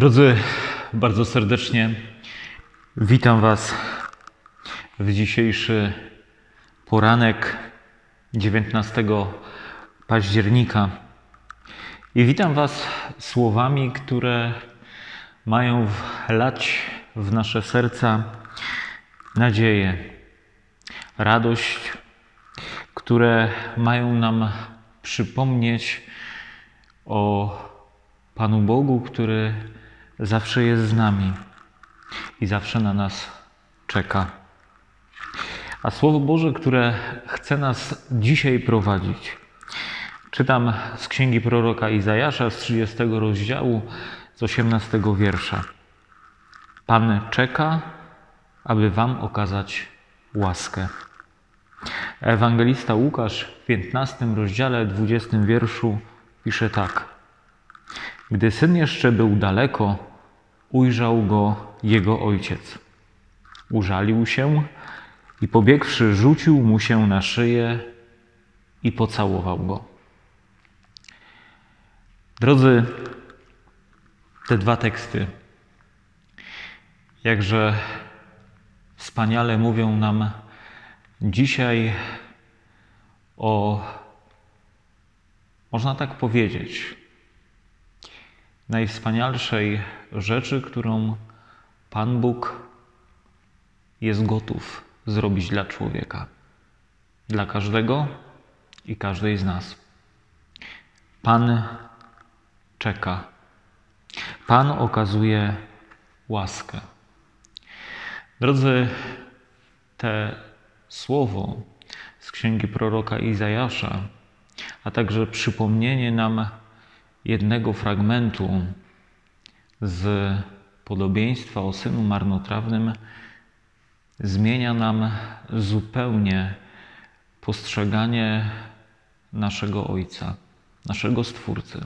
Drodzy, bardzo serdecznie witam Was w dzisiejszy poranek 19 października i witam Was słowami, które mają wlać w nasze serca nadzieję, radość, które mają nam przypomnieć o Panu Bogu, który zawsze jest z nami i zawsze na nas czeka. A Słowo Boże, które chce nas dzisiaj prowadzić, czytam z księgi proroka Izajasza z 30 rozdziału, z 18 wiersza. Pan czeka, aby wam okazać łaskę. Ewangelista Łukasz w 15 rozdziale, 20 wierszu pisze tak. Gdy syn jeszcze był daleko, ujrzał go jego ojciec. Użalił się i pobiegłszy, rzucił mu się na szyję i pocałował go. Drodzy, te dwa teksty jakże wspaniale mówią nam dzisiaj o, można tak powiedzieć, najwspanialszej rzeczy, którą Pan Bóg jest gotów zrobić dla człowieka. Dla każdego i każdej z nas. Pan czeka. Pan okazuje łaskę. Drodzy, te słowo z księgi proroka Izajasza, a także przypomnienie nam jednego fragmentu z podobieństwa o synu marnotrawnym zmienia nam zupełnie postrzeganie naszego Ojca, naszego Stwórcy,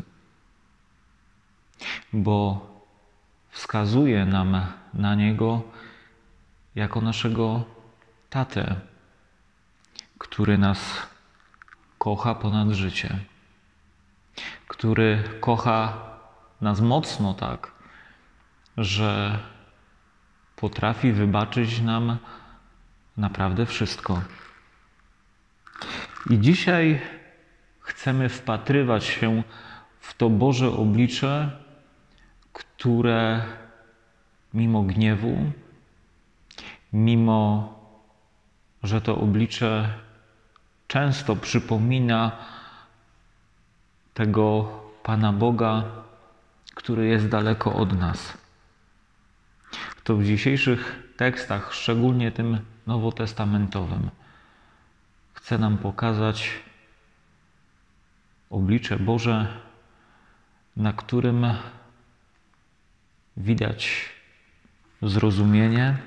bo wskazuje nam na Niego jako naszego Tatę, który nas kocha ponad życie, który kocha nas mocno tak, że potrafi wybaczyć nam naprawdę wszystko. I dzisiaj chcemy wpatrywać się w to Boże oblicze, które mimo gniewu, mimo że to oblicze często przypomina tego Pana Boga, który jest daleko od nas. To w dzisiejszych tekstach, szczególnie tym nowotestamentowym, chce nam pokazać oblicze Boże, na którym widać zrozumienie,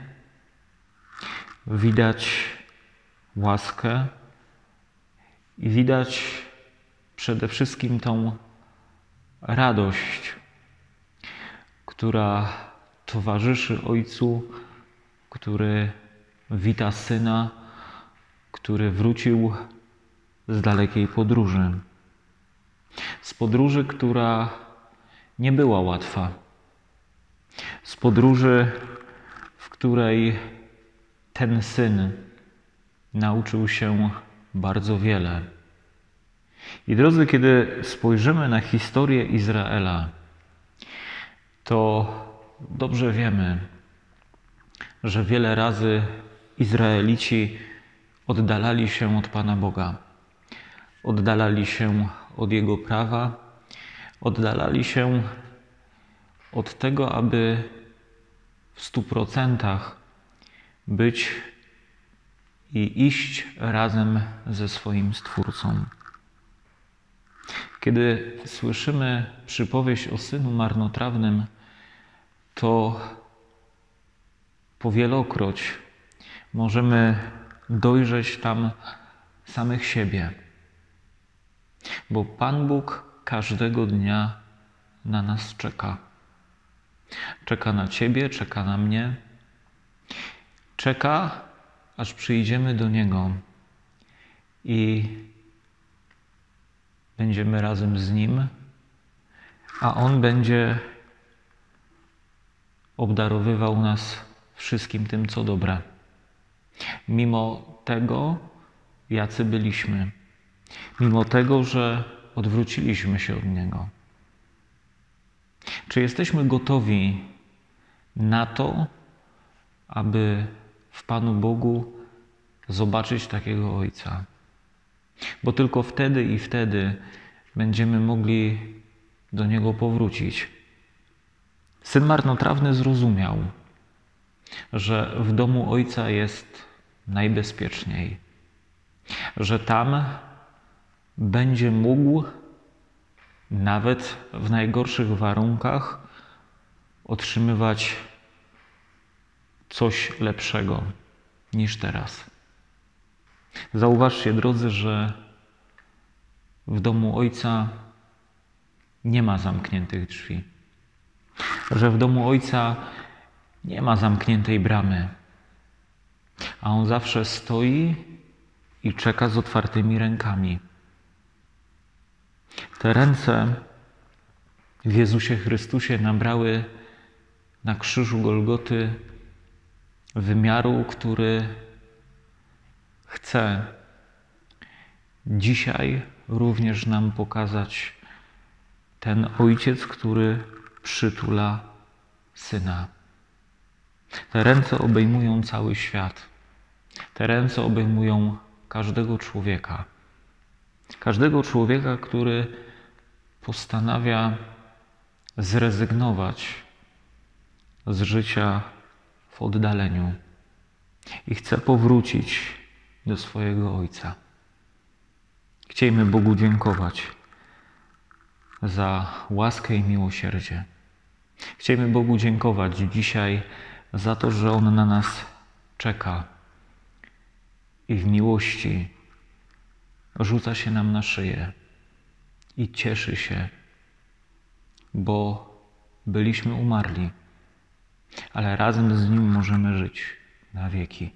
widać łaskę i widać przede wszystkim tą radość, która towarzyszy Ojcu, który wita Syna, który wrócił z dalekiej podróży. Z podróży, która nie była łatwa. Z podróży, w której ten Syn nauczył się bardzo wiele. I drodzy, kiedy spojrzymy na historię Izraela, to dobrze wiemy, że wiele razy Izraelici oddalali się od Pana Boga. Oddalali się od Jego prawa, oddalali się od tego, aby w 100% być i iść razem ze swoim Stwórcą. Kiedy słyszymy przypowieść o synu marnotrawnym, to powielokroć możemy dojrzeć tam samych siebie. Bo Pan Bóg każdego dnia na nas czeka. Czeka na Ciebie, czeka na mnie. Czeka, aż przyjdziemy do Niego i będziemy razem z Nim, a On będzie obdarowywał nas wszystkim tym, co dobre. Mimo tego, jacy byliśmy. Mimo tego, że odwróciliśmy się od Niego. Czy jesteśmy gotowi na to, aby w Panu Bogu zobaczyć takiego Ojca? Bo tylko wtedy i wtedy będziemy mogli do Niego powrócić. Syn marnotrawny zrozumiał, że w domu Ojca jest najbezpieczniej, że tam będzie mógł nawet w najgorszych warunkach otrzymywać coś lepszego niż teraz. Zauważcie, drodzy, że w domu Ojca nie ma zamkniętych drzwi, że w domu Ojca nie ma zamkniętej bramy, a On zawsze stoi i czeka z otwartymi rękami. Te ręce w Jezusie Chrystusie nabrały na krzyżu Golgoty wymiaru, który chce dzisiaj również nam pokazać ten Ojciec, który przytula Syna. Te ręce obejmują cały świat. Te ręce obejmują każdego człowieka. Każdego człowieka, który postanawia zrezygnować z życia w oddaleniu i chce powrócić do swojego Ojca. Chciejmy Bogu dziękować za łaskę i miłosierdzie. Chciejmy Bogu dziękować dzisiaj za to, że On na nas czeka i w miłości rzuca się nam na szyję i cieszy się, bo byliśmy umarli, ale razem z Nim możemy żyć na wieki.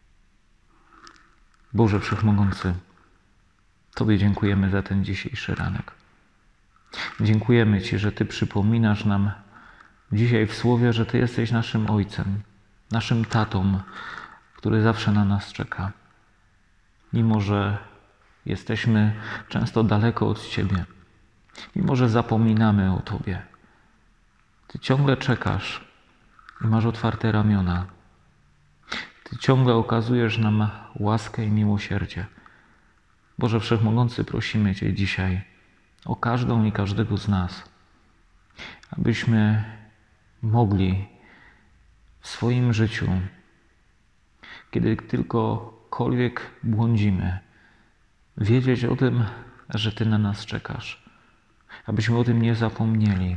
Boże Wszechmogący, Tobie dziękujemy za ten dzisiejszy ranek. Dziękujemy Ci, że Ty przypominasz nam dzisiaj w Słowie, że Ty jesteś naszym Ojcem, naszym tatą, który zawsze na nas czeka. Mimo że jesteśmy często daleko od Ciebie, mimo że zapominamy o Tobie, Ty ciągle czekasz i masz otwarte ramiona. Ty ciągle okazujesz nam łaskę i miłosierdzie. Boże Wszechmogący, prosimy Cię dzisiaj o każdą i każdego z nas, abyśmy mogli w swoim życiu, kiedy tylkokolwiek błądzimy, wiedzieć o tym, że Ty na nas czekasz. Abyśmy o tym nie zapomnieli,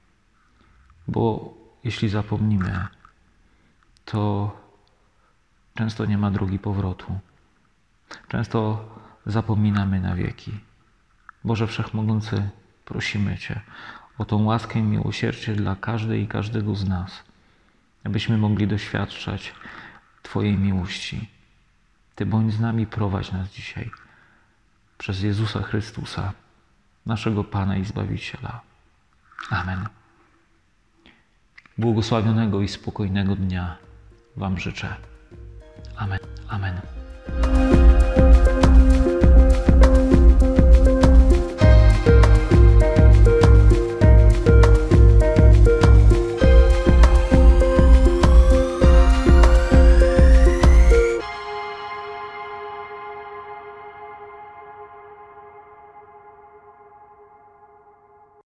bo jeśli zapomnimy, to często nie ma drogi powrotu. Często zapominamy na wieki. Boże Wszechmogący, prosimy Cię o tą łaskę i miłosierdzie dla każdej i każdego z nas, abyśmy mogli doświadczać Twojej miłości. Ty bądź z nami, prowadź nas dzisiaj przez Jezusa Chrystusa, naszego Pana i Zbawiciela. Amen. Błogosławionego i spokojnego dnia Wam życzę. Amen. Amen.